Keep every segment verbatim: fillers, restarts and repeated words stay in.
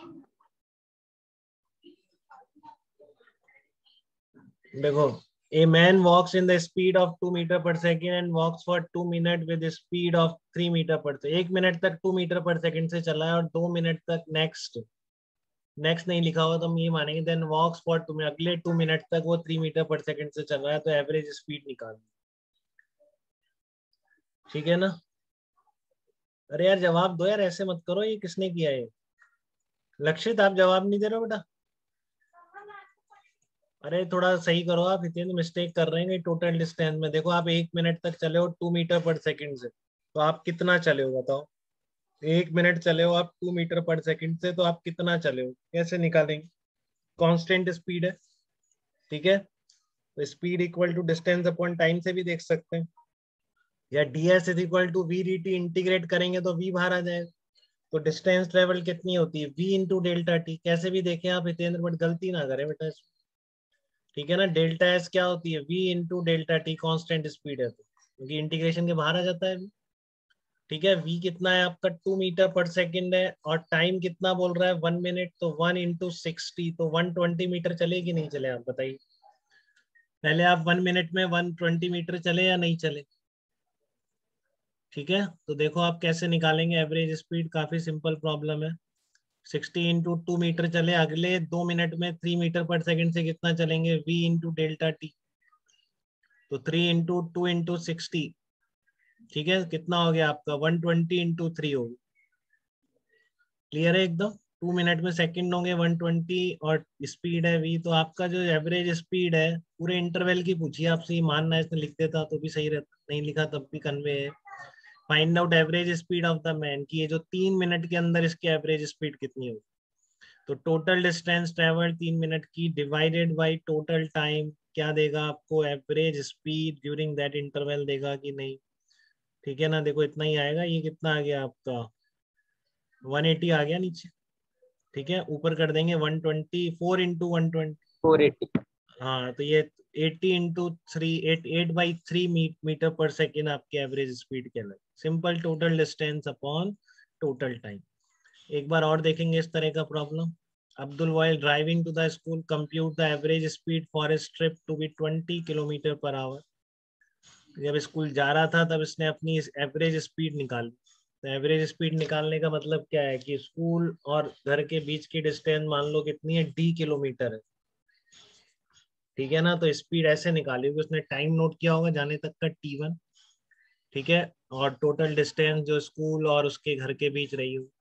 देखो, a man walks in the speed of two meter per second and walks for two minutes with the speed of three meter per second. एक minute तक two meter per second से चला है और दो minute तक next next नहीं लिखा हुआ तो हम ये मानेंगे then walks for two minute, अगले टू मिनट तक वो थ्री मीटर पर सेकंड से चल रहा है, तो एवरेज स्पीड निकाल। ठीक है ना? अरे यार जवाब दो यार, ऐसे मत करो, ये किसने किया है? लक्षित आप जवाब नहीं दे रहे हो बेटा? अरे थोड़ा सही करो आप, इतने मिस्टेक कर रहे हैं। टोटल डिस्टेंस में देखो, आप एक मिनट तक चले हो टू मीटर पर सेकंड से, तो आप कितना चले हो बताओ? एक मिनट चले हो आप टू मीटर पर सेकंड से, तो आप कितना चले हो? कैसे निकालेंगे? कांस्टेंट स्पीड है, ठीक है? तो speed equal to distance upon time से भी देख सकते हैं, या D S is equal to V D T, integrate करेंगे तो वी बाहर आ जाएगा। तो डिस्टेंस ट्रेवल कितनी होती है? V into delta T. कैसे भी देखें आप हितेंद्र, बट गलती ना करें बेटा, ठीक है ना? डेल्टा एस क्या होती है? V into delta T, constant speed है तो, क्योंकि इंटीग्रेशन के बाहर आ जाता है। ठीक है, वी कितना है आपका? टू मीटर पर सेकंड है, और टाइम कितना बोल रहा है? वन मिनट, तो वन इंटू सिक्सटी, तो वन ट्वेंटी मीटर चले कि नहीं चले? आप बताइए पहले, आप वन मिनट में वन ट्वेंटी मीटर चले या नहीं चले? ठीक है, तो देखो आप कैसे निकालेंगे एवरेज स्पीड। काफी सिंपल प्रॉब्लम है। सिक्सटी इंटू टू मीटर चले, अगले दो मिनट में थ्री मीटर पर सेकंड से कितना चलेंगे? वी इंटू डेल्टा टी, तो three into two into sixty, ठीक है, कितना हो गया आपका? वन ट्वेंटी इंटू थ्री हो गया। क्लियर है एकदम? टू मिनट में सेकंड होंगे वन ट्वेंटी, और स्पीड है वी। तो आपका जो एवरेज स्पीड है, पूरे इंटरवल की पूछिए आपसे, मानना है इसने लिख देता तो भी सही रहता, नहीं लिखा तब भी कन्वे है। Find out average speed of the man, की ये जो तीन मिनट के अंदर इसकी एवरेज स्पीड कितनी होगी। तो टोटल डिस्टेंस ट्रेवल तीन मिनट की डिवाइडेड बाय टोटल टाइम, क्या देगा आपको? Average speed during that interval देगा कि नहीं? ठीक है ना? देखो इतना ही आएगा। ये कितना आ गया आपका? वन एटी आ गया नीचे। ठीक है, ऊपर कर देंगे one twenty, four into one twenty, four eighty. हाँ, तो ये eighty into three, eight eight by three meter per second आपकी एवरेज स्पीड के अंदर। Simple, total distance upon total time. एक बार और देखेंगे इस तरह का problem. Abdul while driving to the school, compute the average speed for a trip to be twenty kilometer per hour. जब स्कूल जा रहा था तब इसने अपनी एवरेज स्पीड निकाली। तो एवरेज स्पीड निकालने का मतलब क्या है कि स्कूल और घर के बीच की डिस्टेंस मान लो कितनी है? डी किलोमीटर है। ठीक है ना? तो स्पीड ऐसे निकाली होगी, उसने टाइम नोट किया होगा जाने तक का टी वन, ठीक है, और टोटल डिस्टेंस जो स्कूल और उसके घर के बीच रही हो।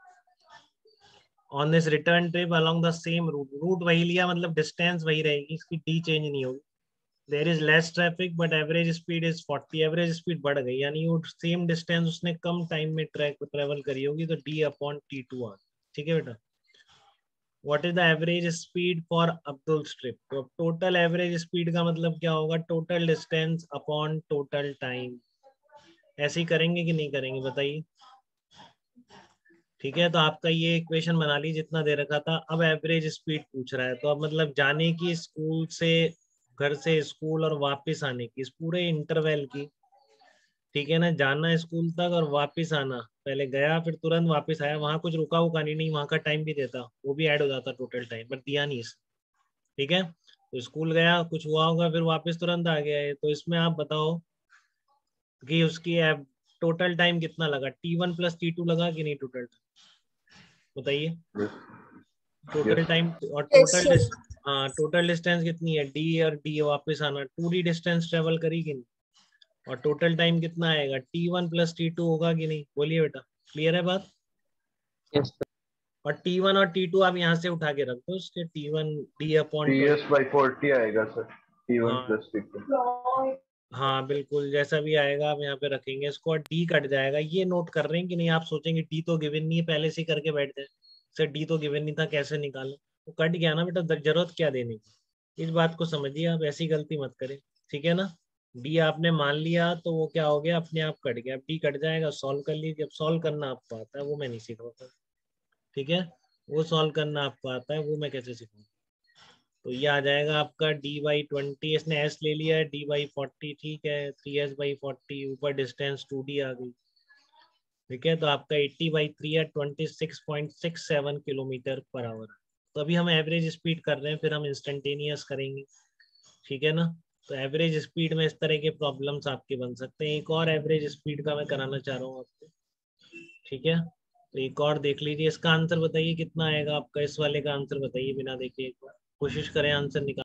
On this return trip along the same route, route वही लिया मतलब डिस्टेंस वही रहेगी, इसकी डी चेंज नहीं होगी। There is less traffic but average speed is forty, average speed बढ़ गई, यानी वो सेम डिस्टेंस उसने कम टाइम में ट्रैक ट्रेवल करी होगी, तो डी अपॉन टी टू आ। ठीक है बेटा? What is the average speed for Abdul trip? तो टोटल एवरेज स्पीड का मतलब क्या होगा? Total distance upon total time. ऐसे ही करेंगे कि नहीं करेंगे बताइए? ठीक है, तो आपका ये इक्वेशन बना ली जितना दे रखा था। अब एवरेज स्पीड पूछ रहा है, तो अब मतलब जाने की स्कूल से, घर से स्कूल और वापस आने की, इस पूरे इंटरवल की, ठीक है ना? जाना स्कूल तक और वापस आना, पहले गया फिर तुरंत वापस आया, वहां कुछ रुका उका नहीं, नहीं वहां का टाइम भी देता, वो भी ऐड हो जाता टोटल टाइम, बट दिया नहीं इस। ठीक है, तो स्कूल गया, कुछ हुआ होगा, फिर वापस तुरंत आ गया है, तो इसमें आप बताओ कि उसकी टोटल टाइम कितना लगा? T one plus T two लगा कि नहीं? टोटल बताइए। टोटल टाइम और टोटल, हाँ, टोटल डिस्टेंस कितनी है? डी और डी वापस आना, टू डी डिस्टेंस ट्रेवल करी कि नहीं? और टोटल टाइम कितना आएगा? T one plus T two होगा कि नहीं? बोलिए बेटा, क्लियर है बात? Yes sir. और टी वन और टी टू आप यहाँ से उठा के रख दो, उसके T one D upon T S by forty आएगा सर, टी वन हाँ प्लस टी टू। हाँ बिल्कुल, जैसा भी आएगा आप यहाँ पे रखेंगे इसको, और डी कट जाएगा। ये नोट कर रहे हैं कि नहीं? आप सोचेंगे डी तो गिवन नहीं है, पहले से ही करके बैठ जाए सर, डी तो गिवन नहीं था, कैसे निकाले? वो कट गया ना बेटा, जरूरत क्या देने की? इस बात को समझिए, आप ऐसी गलती मत करें। ठीक है ना? डी आपने मान लिया तो वो क्या हो गया? अपने आप कट गया, अब डी कट जाएगा, सॉल्व कर लीजिए। अब सॉल्व करना आपको आता है, वो मैं नहीं सिखाऊंगा। ठीक है, वो सॉल्व करना आपको आता है, वो मैं कैसे सिखाऊंगा? तो ये आ जाएगा आपका डी बाई ट्वेंटी, इसने एस ले लिया है, डी बाई फोर्टी, ठीक है, थ्री एस बाई फोर्टी, ऊपर डिस्टेंस टू डी आ गई। ठीक है, तो आपका अस्सी बाई थ्री है छब्बीस point six seven kilometer per hour. तो अभी हम एवरेज स्पीड कर रहे हैं, फिर हम इंस्टेंटेनियस करेंगे। ठीक है ना। तो एवरेज स्पीड में इस तरह के प्रॉब्लम्स आपके बन सकते हैं। एक और एवरेज स्पीड का मैं कराना चाह रहा हूँ आपको। ठीक है, तो एक और देख लीजिए, इसका आंसर बताइए कितना आएगा आपका। इस वाले का आंसर बताइए बिना देखे, एक बार कोशिश करें आंसर निकाल।